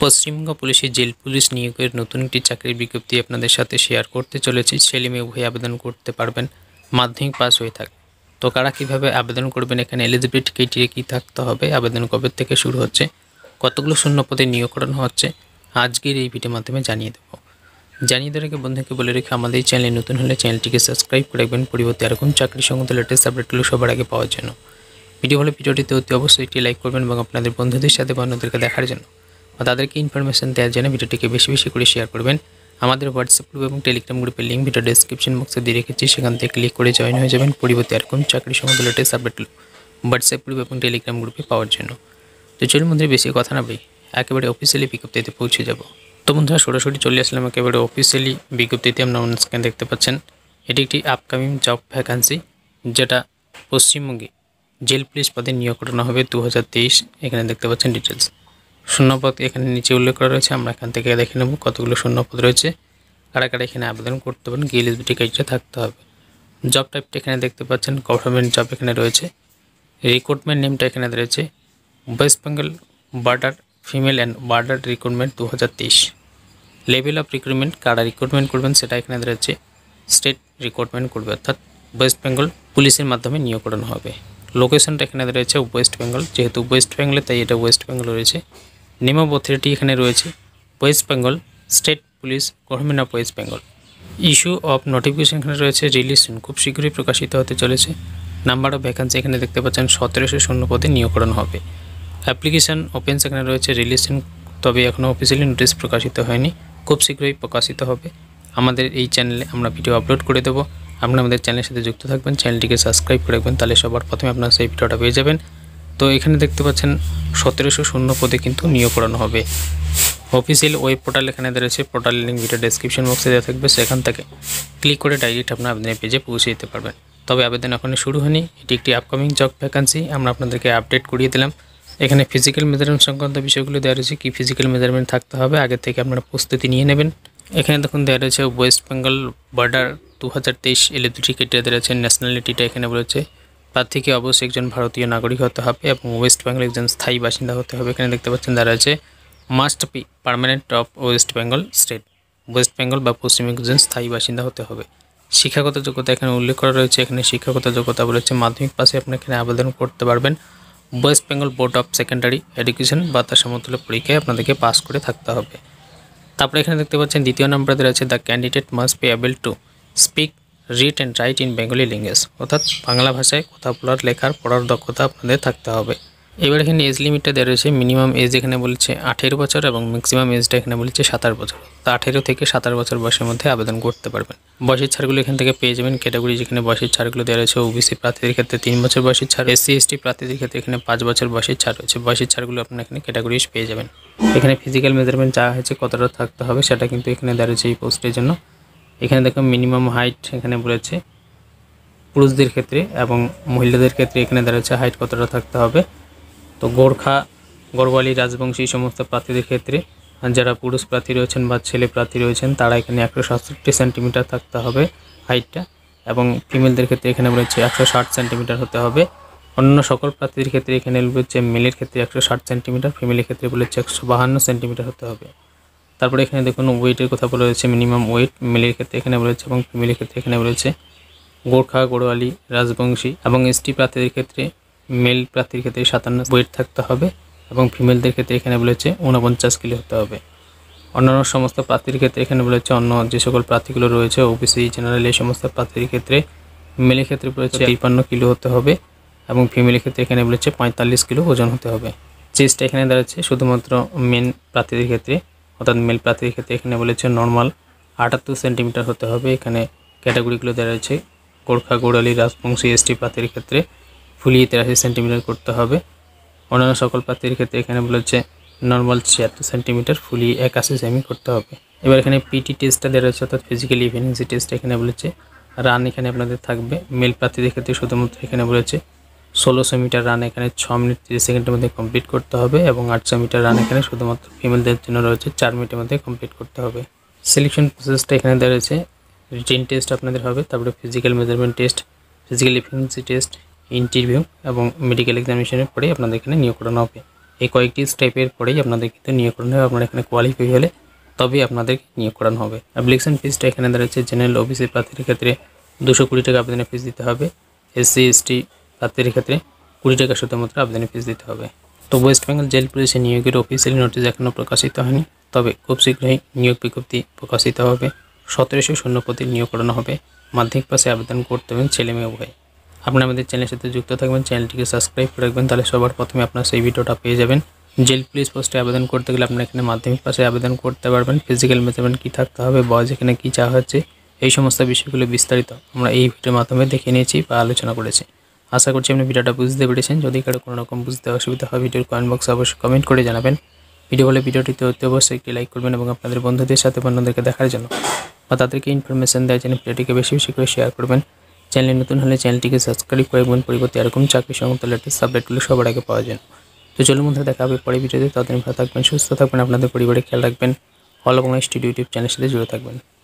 পশ্চিমবঙ্গ পুলিশের jail police নিয়োগের নতুন একটি চাকরির বিজ্ঞপ্তি আপনাদের সাথে শেয়ার করতে চলেছি। ছেলে মেয়ে উভয় আবেদন করতে পারবেন, মাধ্যমিক পাস হয়ে থাকে। তো কারা কীভাবে আবেদন করবেন, এখানে এলিজিবিলিটি ক্রাইটেরিয়া কী থাকতে হবে, আবেদন কবে থেকে শুরু হচ্ছে, কতগুলো শূন্য পদে নিয়োগ করানো হচ্ছে, আজকের এই ভিডিওর মাধ্যমে জানিয়ে দেবো। জানিয়ে দেওয়ার আগে বন্ধুকে বলে রেখে আমাদের এই চ্যানেলে নতুন হলে চ্যানেলটিকে সাবস্ক্রাইব করে রাখবেন, পরিবর্তে এরকম চাকরি সংক্রান্ত লেটেস্ট আপডেটগুলো সবার আগে পাওয়ার জন্য। ভিডিওটিতে অতি অবশ্যই একটি লাইক করবেন এবং আপনাদের বন্ধুদের সাথে বা অন্যদেরকে দেখার জন্য বা তাদেরকে ইনফরমেশন দেওয়ার জন্য ভিডিওটিকে বেশি বেশি করে শেয়ার করবেন। আমাদের হোয়াটসঅ্যাপ গ্রুপ এবং টেলিগ্রাম গ্রুপের লিঙ্ক ভিডিও ডেসক্রিপশন বক্সে দিয়ে রেখেছি, সেখান থেকে ক্লিক করে জয়েন হয়ে যাবেন, পরিবর্তে এরকম চাকরি সংক্রান্ত লেটেস্ট আপডেটগুলো হোয়াটসঅ্যাপ গ্রুপ এবং টেলিগ্রাম গ্রুপে পাওয়ার জন্য। তো চলুন বন্ধুরা, বেশি কথা না বলি, একেবারে অফিসিয়ালি বিজ্ঞপ্তিতে পৌঁছে যাব। তো বন্ধুরা, সরাসরি চলে আসলাম একেবারে অফিসিয়ালি বিজ্ঞপ্তিতে। আপনারা অন স্ক্রিন দেখতে পাচ্ছেন, এটি একটি আপকামিং জব ভ্যাকান্সি, যেটা পশ্চিমবঙ্গে জেল পুলিশ পদে নিয়োগ করানো হবে 2023। এখানে দেখতে পাচ্ছেন ডিটেলস। শূন্যপদ এখানে নিচে উল্লেখ করা রয়েছে, আমরা এখান থেকে দেখে নেব কতগুলো শূন্যপদ রয়েছে, কারা কারা এখানে আবেদন করতে পারেন, কি এলিজিবিলিটি ক্রাইটেরিয়া থাকতে হবে। জব টাইপটা এখানে দেখতে পাচ্ছেন গভর্নমেন্ট জব এখানে রয়েছে। রিক্রুটমেন্ট নেমটা এখানে রয়েছে West Bengal border female and border recruitment 2023। Level of recruitment, কারা রিক্রুটমেন্ট করবেন সেটা এখানে রয়েছে স্টেট রিক্রুটমেন্ট করবে, অর্থাৎ ওয়েস্ট বেঙ্গল পুলিশের মাধ্যমে নিয়োগ করানো হবে। লোকেশনটা এখানে রয়েছে ওয়েস্ট বেঙ্গল, যেহেতু ওয়েস্ট বেঙ্গলে তাই এটা ওয়েস্ট বেঙ্গল রয়েছে। নেম অফ অথরিটি এখানে রয়েছে West Bengal state police, government of West Bengal. Issue of notification এখানে রয়েছে রিলিজ খুব শীঘ্রই প্রকাশিত হতে চলেছে। নাম্বার অফ ভ্যাকান্সি এখানে দেখতে পাচ্ছেন 1700 শূন্য পদে নিয়োগ করানো হবে। অ্যাপ্লিকেশন ওপেন্স এখানে রয়েছে রিলিজেন, তবে এখনও অফিসিয়ালি নোটিশ প্রকাশিত হয়নি, খুব শীঘ্রই প্রকাশিত হবে। আমাদের এই চ্যানেলে আমরা ভিডিও আপলোড করে দেবো, আপনারা আমাদের চ্যানেলের সাথে যুক্ত থাকবেন, চ্যানেলটিকে সাবস্ক্রাইব করে রাখবেন, তাহলে সবার প্রথমে আপনারা সেই ভিডিওটা পেয়ে যাবেন। তো এখানে দেখতে পাচ্ছেন 1700 শূন্য পদে কিন্তু নিয়োগ করানো হবে। অফিসিয়াল ওয়েব পোর্টাল এখানে রয়েছে, পোর্টালের লিঙ্ক ভিডিও ডেসক্রিপশন বক্সে দেওয়া থাকবে, সেখান থেকে ক্লিক করে ডাইরেক্ট আপনার আবেদনের পেজে পৌঁছে যেতে পারবেন। তবে আবেদন এখনও শুরু হয়নি, এটি একটি আপকামিং জব ভ্যাকান্সি, আমরা আপনাদেরকে আপডেট করিয়ে দিলাম। এখানে ফিজিক্যাল মেজারমেন্ট সংক্রান্ত বিষয়গুলো দেওয়া রয়েছে, কী ফিজিক্যাল মেজারমেন্ট থাকতে হবে, আগে থেকে আপনারা প্রস্তুতি নিয়ে নেবেন। এখানে দেখুন দেওয়া রয়েছে West Bengal border 2023 eligibility criteria দেওয়া রয়েছে। ন্যাশনালিটিটা এখানে বলেছে প্রার্থীকে অবশ্যই একজন ভারতীয় নাগরিক হতে হবে এবং ওয়েস্ট বেঙ্গল একজন স্থায়ী বাসিন্দা হতে হবে। এখানে দেখতে পাচ্ছেন দেওয়া রয়েছে must be permanent of West Bengal state, West Bengal বা পশ্চিমবঙ্গ একজন স্থায়ী বাসিন্দা হতে হবে। শিক্ষাগত যোগ্যতা এখানে উল্লেখ করা রয়েছে, এখানে শিক্ষাগত যোগ্যতা বলেছে মাধ্যমিক পাশে আপনি এখানে আবেদন করতে পারবেন। West Bengal board of secondary education বা তার সমতুল্য পরীক্ষায় আপনাদেরকে পাস করে থাকতে হবে। তারপরে এখানে দেখতে পাচ্ছেন দ্বিতীয় নম্বরে রয়েছে the candidate must be able to speak, read and write in Bengali language, অর্থাৎ বাংলা ভাষায় কথা বলার, লেখার, পড়ার দক্ষতা আপনাদের থাকতে হবে। এবার এখানে এজ লিমিটটা দেওয়া রয়েছে, মিনিমাম এজ এখানে বলেছে 18 বছর এবং ম্যাক্সিমাম এজটা এখানে বলেছে 27 বছর। তো 18 থেকে 27 বছর বয়সের মধ্যে আবেদন করতে পারবেন। বয়সের ছাড়গুলো এখান থেকে পেয়ে যাবেন। ক্যাটাগরি যেখানে বয়সের ছাড়গুলো দেওয়া রয়েছে, ওবিসি প্রার্থীদের ক্ষেত্রে 3 বছর বয়সের ছাড়, এসসি এসটি প্রার্থীদের ক্ষেত্রে এখানে 5 বছর বয়সের ছাড় রয়েছে। বয়সের ছাড়গুলো আপনারা এখানে ক্যাটাগরি পেয়ে যাবেন। এখানে ফিজিক্যাল মেজারমেন্ট যা হয়েছে কতটা থাকতে হবে সেটা কিন্তু এখানে দেওয়া রয়েছে এই পোস্টের জন্য। এখানে দেখুন মিনিমাম হাইট এখানে বলেছে পুরুষদের ক্ষেত্রে এবং মহিলাদের ক্ষেত্রে এখানে দেওয়া রয়েছে হাইট কতটা থাকতে হবে। তো গোর্খা, গড়ওয়ালি, রাজবংশী সমস্ত প্রার্থীদের ক্ষেত্রে যারা পুরুষ প্রার্থী রয়েছেন বা ছেলে প্রার্থী রয়েছেন তারা এখানে 167 সেন্টিমিটার থাকতে হবে হাইটটা, এবং ফিমেলদের ক্ষেত্রে এখানে বলেছে 160 সেন্টিমিটার হতে হবে। অন্য সকল প্রার্থীদের ক্ষেত্রে এখানে বলেছে মেলের ক্ষেত্রে 160 সেন্টিমিটার, ফিমেলের ক্ষেত্রে বলেছে 152 সেন্টিমিটার হতে হবে। তারপরে এখানে দেখুন ওয়েটের কথা বলা রয়েছে, মিনিমাম ওয়েট মেলের ক্ষেত্রে এখানে বলেছে এবং ফিমেলের ক্ষেত্রে এখানে বলেছে গোর্খা, গড়ওয়ালি, রাজবংশী এবং এসটি প্রার্থীদের ক্ষেত্রে মেল প্রার্থীর ক্ষেত্রে 57 ওয়েট থাকতে হবে এবং ফিমেলদের ক্ষেত্রে এখানে বলেছে 49 কিলো হতে হবে। অন্যান্য সমস্ত প্রার্থীর ক্ষেত্রে এখানে বলেছে অন্য যে সকল প্রার্থীগুলো রয়েছে ওবিসি, জেনারেল, এই সমস্ত প্রার্থীর ক্ষেত্রে মেলের ক্ষেত্রে বলেছে 53 কিলো হতে হবে এবং ফিমেলের ক্ষেত্রে এখানে বলেছে 45 কিলো ওজন হতে হবে। চেস্টটা এখানে দাঁড়াচ্ছে শুধুমাত্র মেন প্রার্থীদের ক্ষেত্রে, অর্থাৎ মেল প্রার্থীর ক্ষেত্রে এখানে বলেছে নর্মাল 78 সেন্টিমিটার হতে হবে। এখানে ক্যাটাগরিগুলো দেওয়া রয়েছে গোর্খা, গড়ওয়ালি, রাজবংশী, এসটি প্রার্থীর ক্ষেত্রে ফুলিয়ে 83 সেন্টিমিটার করতে হবে। অন্যান্য সকল প্রার্থীর ক্ষেত্রে এখানে বলেছে নর্মাল 76 সেন্টিমিটার, ফুলিয়ে 81 সেমি করতে হবে। এবার এখানে পিটি টেস্টটা দেওয়া রয়েছে, অর্থাৎ ফিজিক্যাল ইফিসিয়েন্সি টেস্ট এখানে বলেছে রান এখানে আপনাদের থাকবে। মেল প্রার্থীদের ক্ষেত্রে শুধুমাত্র এখানে বলেছে 1600 মিটার রান এখানে 6 মিনিট 30 সেকেন্ডের মধ্যে কমপ্লিট করতে হবে এবং 800 মিটার রান এখানে শুধুমাত্র ফিমেলদের জন্য রয়েছে 4 মিনিটের মধ্যে কমপ্লিট করতে হবে। সিলেকশন প্রসেসটা এখানে দেওয়া রয়েছে, রিটেন টেস্ট আপনাদের হবে, তারপরে physical measurement test, physical efficiency test, interview এবং মেডিকেল এক্সামিনেশনের পরে আপনাদের এখানে নিয়োগ করানো হবে। এই কয়েকটি স্টেপের পরেই আপনাদের কিন্তু নিয়োগ করানো হবে। আপনারা এখানে কোয়ালিফাই হলে তবেই আপনাদের নিয়োগ করানো হবে। অ্যাপ্লিকেশন ফিসটা এখানে দাঁড়াচ্ছে জেনারেল ওবিসি প্রার্থীর ক্ষেত্রে 220 টাকা আবেদনের ফিস দিতে হবে। এসসি এসটি প্রার্থীর ক্ষেত্রে 20 টাকা শুধুমাত্র আবেদনের ফিস দিতে হবে। তো ওয়েস্ট বেঙ্গল জেল পুলিশে নিয়োগের অফিসিয়ালি নোটিশ এখনও প্রকাশিত হয়নি, তবে খুব শীঘ্রই নিয়োগ বিজ্ঞপ্তি প্রকাশিত হবে। 1700 শূন্যপদে নিয়োগ করানো হবে। মাধ্যমিক পাশে আবেদন করতে হবেন ছেলে মেয়ে উভয়। আপনি আমাদের চ্যানেলের সাথে যুক্ত থাকবেন, চ্যানেলটিকে সাবস্ক্রাইব করে রাখবেন, তাহলে সবার প্রথমে আপনার সেই ভিডিওটা পেয়ে যাবেন। জেল পুলিশ পোস্টে আবেদন করতে গেলে আপনারা এখানে মাধ্যমিক পাশে আবেদন করতে পারবেন। ফিজিক্যাল মেজারমেন্ট কী থাকতে হবে, বয়স এখানে কী চাওয়া হচ্ছে, এই সমস্ত বিষয়গুলো বিস্তারিত আমরা এই ভিডিওর মাধ্যমে দেখে নিয়েছি বা আলোচনা করেছি। আশা করছি আপনি ভিডিওটা বুঝতে পেরেছেন। যদি কারো কোনো রকম বুঝতে অসুবিধা হয় ভিডিওর কমেন্ট বক্সে অবশ্যই কমেন্ট করে জানাবেন। ভিডিও হলে ভিডিওটিতে অতি অবশ্যই একটি লাইক করবেন এবং আপনাদের বন্ধুদের সাথে অন্যদেরকে দেখার জন্য বা তাদেরকে ইনফরমেশন দেওয়ার জন্য ভিডিওটিকে বেশি বেশি করে শেয়ার করবেন। চ্যানেলে নতুন হলে চ্যানেলটিকে সাবস্ক্রাইব করে রাখবেন, পরিবর্তে এরকম চাকরি সংক্রান্ত লেটেস্ট আপডেটগুলো সবার আগে পাওয়ার জন্য। তো চলুন বন্ধুরা, দেখা হবে পরে ভিডিওতে। ততদিন ভালো থাকবেন, সুস্থ থাকবেন, আপনাদের পরিবারে খেয়াল রাখবেন। অল বাংলা স্টুডিও ইউটিউব চ্যানেলের সাথে জুড়ে থাকবেন।